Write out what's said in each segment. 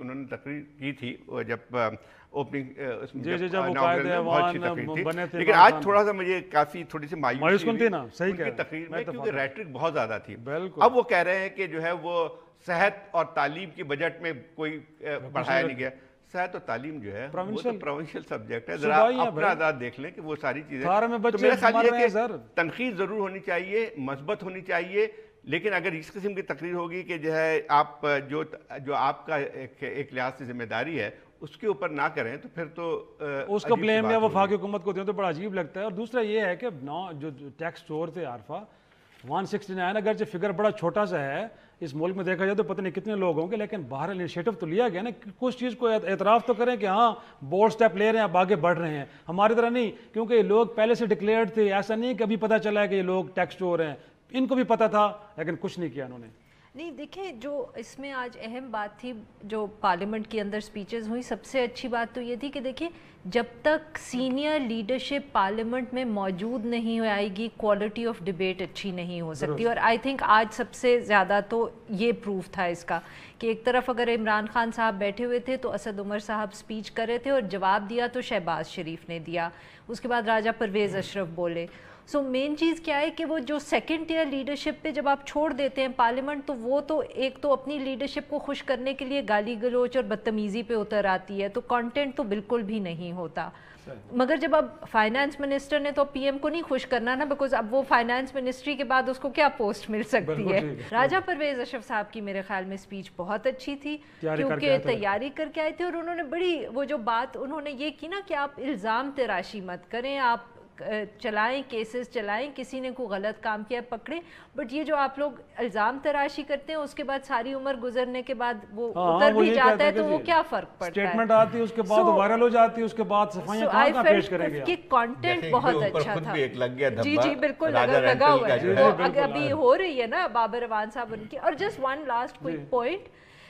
انہوں نے تقریر کی تھی جب اوپننگ لیکن آج تھوڑا سا مجھے کافی تھوڑی سی مایوسی ہوئی ان کی تقریر میں، کیونکہ ریٹرک بہت زیادہ تھی. اب وہ کہہ رہے ہیں کہ جو ہے وہ صحت اور تعلیم کی بجٹ میں کوئی بڑھایا نہیں گیا. صحت اور تعلیم جو ہے وہ تو پروونشل سبجیکٹ ہے. ذرا اپنا آزاد دیکھ لیں کہ وہ ساری چیزیں. تو میرا خیال یہ ہے کہ تنقید ضرور ہونی چاہیے، مثبت ہونی چاہیے، لیکن اگر اس قسم کی تقریر ہوگی کہ جو ہے آپ جو آپ کا ایک لحاظ سے ذمہ داری ہے اس کے اوپر نہ کریں تو پھر تو اس کا بلیم یا وفاقی حکومت کو دیں تو بڑا عجیب لگتا ہے. اور دوسرا یہ ہے کہ جو ٹیکس چور تھے عارفہ 169 اگرچہ فگر بڑا چھوٹا سا ہے اس ملک میں دیکھا جائے تو پتہ نہیں کتنے لوگ ہوں گے، لیکن باہر انیشیٹو تو لیا گیا نا. کچھ چیز کو اعتراف تو کریں کہ ہاں بولڈ سٹیپ لے رہے ہیں، اب آگے بڑھ رہے ہیں. ہماری طرح نہیں، کیونکہ یہ لوگ پہلے سے ڈکلیئرڈ تھے. ایسا نہیں کہ ابھی پتہ چلا ہے کہ یہ لوگ ٹیکس چور ہیں، ان کو بھی پتہ تھا لیکن کچھ نہیں کیا انہوں نے. نہیں دیکھیں، جو اس میں آج اہم بات تھی جو پارلیمنٹ کے اندر سپیچز ہوئی، سب سے اچھی بات تو یہ تھی کہ دیکھیں جب تک سینئر لیڈرشپ پارلیمنٹ میں موجود نہیں آئے گی کوالٹی آف ڈیبیٹ اچھی نہیں ہو سکتی. اور آئی تھنک آج سب سے زیادہ تو یہ پروف تھا اس کا کہ ایک طرف اگر عمران خان صاحب بیٹھے ہوئے تھے تو اسد عمر صاحب سپیچ کر رہے تھے اور جواب دیا تو شہباز شریف نے دیا، اس کے بعد راجہ پرویز اشرف بولے. سو مین چیز کیا ہے کہ وہ جو سیکنڈ ٹیئر لیڈرشپ پہ جب آپ چھوڑ دیتے ہیں پارلیمنٹ تو وہ تو ایک تو اپنی لیڈرشپ کو خوش کرنے کے لیے گالی گلوچ اور بدتمیزی پہ اتر آتی ہے، تو کانٹینٹ تو بالکل بھی نہیں ہوتا. مگر جب اب فائنانس منسٹر نے تو پی ایم کو نہیں خوش کرنا نا، بیکاز اب وہ فائنانس منسٹری کے بعد اس کو کیا پوسٹ مل سکتی ہے. راجہ پرویز اشرف صاحب کی میرے خیال میں سپیچ بہت اچھی تھی کیونکہ تیاری کر کے آئے تھے، اور انہوں نے بڑی وہ جو بات انہوں نے یہ کی نا کہ آپ الزام تراشی مت کریں، آپ چلائیں کیسز چلائیں، کسی نے کوئی غلط کام کیا پکڑے، بٹ یہ جو آپ لوگ الزام تراشی کرتے ہیں اس کے بعد ساری عمر گزرنے کے بعد وہ اتر بھی جاتا ہے تو وہ کیا فرق پڑتا ہے. اسٹیٹمنٹ آتی ہے اس کے بعد وائرل ہو جاتی ہے، اس کے بعد صفائیاں کہاں پیش کریں گے. کہ کانٹینٹ بہت اچھا تھا. جی جی بالکل لگا ہوا ہے، وہ ابھی ہو رہی ہے نا بابر اعوان صاحب ان کی. اور just one last quick point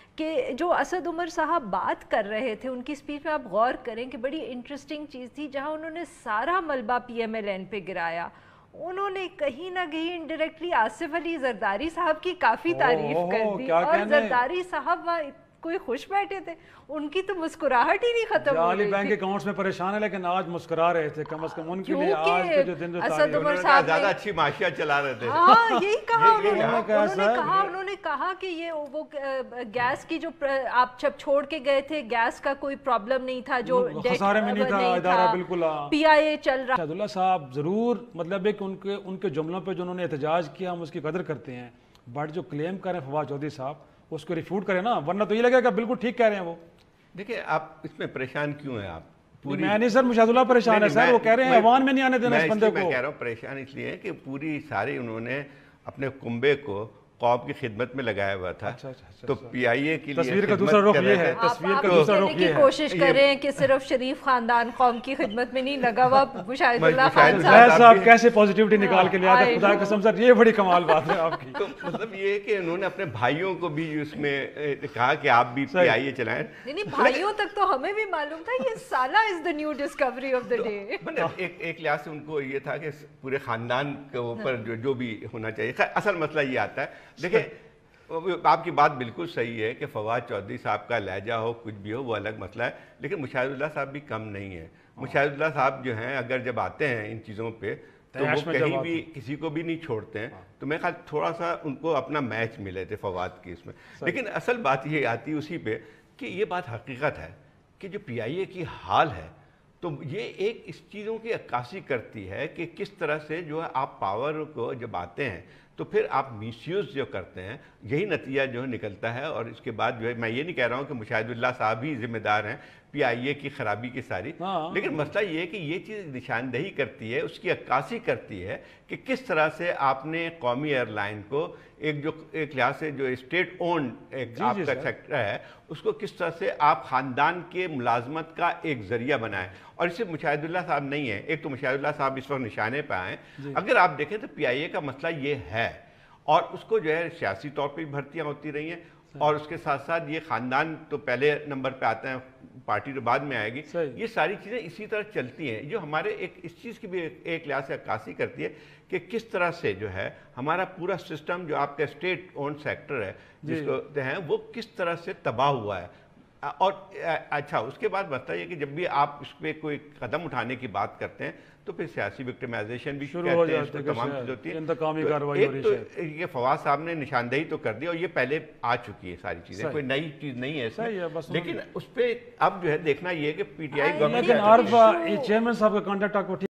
کہ جو اسد عمر صاحب بات کر رہے تھے ان کی سپیچ میں آپ غور کریں کہ بڑی انٹرسٹنگ چیز تھی، جہاں انہوں نے سارا ملبہ پی ایم ایل این پہ گرایا. انہوں نے کہیں نہ کہیں انڈائریکٹلی آصف علی زرداری صاحب کی کافی تعریف کر دی، اور زرداری صاحب کوئی خوش بیٹھے تھے، ان کی تو مسکراہٹ ہی نہیں ختم ہو رہی تھی. بینک اکاؤنٹس میں پریشان ہے لیکن آج مسکرا رہے تھے، کم از کم ان کے لیے آج کے جو دن جو اسد عمر صاحب زیادہ اچھی معاشیات چلا رہے تھے. ہاں یہی کہا انہوں نے کہا کہ یہ وہ گیس کی جو آپ جب چھوڑ کے گئے تھے گیس کا کوئی پرابلم نہیں تھا، جو خسارے میں نہیں تھا ادارہ بالکل. پی آئی اے چل رہا. شہد اللہ صاحب ضرور مطلب ہے کہ ان کے جملوں پہ جو انہوں نے احتجاج کیا ہم اس کی قدر کرتے ہیں، بٹ جو کلیم کریں فواد چودھری صاحب اس کو ریفیوٹ کریں نا، ورنہ تو یہ لگے گا بالکل ٹھیک کہہ رہے ہیں وہ. دیکھیں آپ اس میں پریشان کیوں ہیں؟ آپ میں نہیں سر، مشاہد اللہ پریشان ہے سر، وہ کہہ رہے ہیں ایوان میں نہیں آنے دینا اس بندے کو. میں کہہ رہا ہوں پریشان اس لیے کہ پوری ساری انہوں نے اپنے کنبے کو قوم کی خدمت میں لگایا ہوا تھا. تو پی آئی اے کی تصویر کا دوسرا رخ یہ ہے، تصویر کا دوسرا رخ یہ ہے. کوشش کر رہے ہیں کہ صرف شریف خاندان قوم کی خدمت میں نہیں لگا ہوا. مشاہد اللہ خان صاحب کیسے پوزیٹیوٹی نکال کے لیا تھا، خدا قسم سر یہ بڑی کمال بات ہے آپ کی. تو مطلب یہ ہے کہ انہوں نے اپنے بھائیوں کو بھی اس میں کہا کہ آپ بھی پی آئی اے چلائیں. نہیں بھائیوں تک تو ہمیں بھی معلوم تھا یہ سالہ is the new discovery of the day. ایک لحاظ سے ان کو یہ تھا کہ پورے خاندان کے اوپر جو بھی ہونا چاہیے. اصل مسئلہ یہ آتا ہے، دیکھیں آپ کی بات بالکل صحیح ہے کہ فواد چودھری صاحب کا لہجہ ہو کچھ بھی ہو وہ الگ مسئلہ ہے، لیکن مشاہد اللہ صاحب بھی کم نہیں ہے. مشاہد اللہ صاحب جو ہیں اگر جب آتے ہیں ان چیزوں پہ تو وہ کہیں بھی کسی کو بھی نہیں چھوڑتے ہیں. تو میں خیال تھوڑا سا ان کو اپنا میچ ملے تھے فواد کی اس میں. لیکن اصل بات یہ آتی اسی پہ کہ یہ بات حقیقت ہے کہ جو پی آئی اے کی حال ہے تو یہ ایک اس چیزوں کی عکاسی کرتی ہے کہ کس طرح سے جو ہے آپ پاور کو جب آتے ہیں تو پھر آپ میس یوز جو کرتے ہیں، یہی نتیجہ جو نکلتا ہے. اور اس کے بعد جو ہے میں یہ نہیں کہہ رہا ہوں کہ مشاہد اللہ صاحب ہی ذمہ دار ہیں پی آئی اے کی خرابی کی ساری، لیکن مسئلہ یہ ہے کہ یہ چیز نشاندہی کرتی ہے، اس کی عکاسی کرتی ہے کہ کس طرح سے آپ نے قومی ایئر لائن کو ایک لحاظ سے جو اسٹیٹ اون ایک آپ کا سیکٹر ہے اس کو کس طرح سے آپ خاندان کے ملازمت کا ایک ذریعہ بنائیں. اور اس سے مشاہد اللہ صاحب نہیں ہے، ایک تو مشاہد اللہ صاحب اس وقت نشانے پہ آئے ہیں. اگر آپ دیکھیں تو پی آئی اے کا مسئلہ یہ ہے، اور اس کو جو ہے سیاسی طور پہ بھرتیاں ہوتی رہی ہیں، اور اس کے ساتھ ساتھ یہ خاندان تو پہلے نمبر پہ آتے ہیں، پارٹی تو بعد میں آئے گی. یہ ساری چیزیں اسی طرح چلتی ہیں جو ہمارے ایک اس چیز کی بھی ایک لحاظ سے عکاسی کرتی ہے کہ کس طرح سے جو ہے ہمارا پورا سسٹم جو آپ کا اسٹیٹ اون سیکٹر ہے جس کو ہیں وہ کس طرح سے تباہ ہوا ہے. اور اچھا اس کے بعد مسئلہ یہ کہ جب بھی آپ اس پہ کوئی قدم اٹھانے کی بات کرتے ہیں تو پھر سیاسی وکٹمائزیشن بھی شروع ہو کہتے ہیں، اس جاتی میں ہے، تمام چیز ہوتی ہے. انتقامی تو کارروائی ہو رہی ایک ہے. تو یہ فواز صاحب نے نشاندہی تو کر دی اور یہ پہلے آ چکی ہے ساری چیزیں، صحیح. کوئی نئی چیز نہیں ہے اس میں. صحیح ہے، بس لیکن اس پہ اب جو ہے دیکھنا یہ ہے کہ پی ٹی آئی لیکن گورنمنٹ لیکن عارف عارفہ چیئرمین صاحب کا کانٹیکٹ آپ کو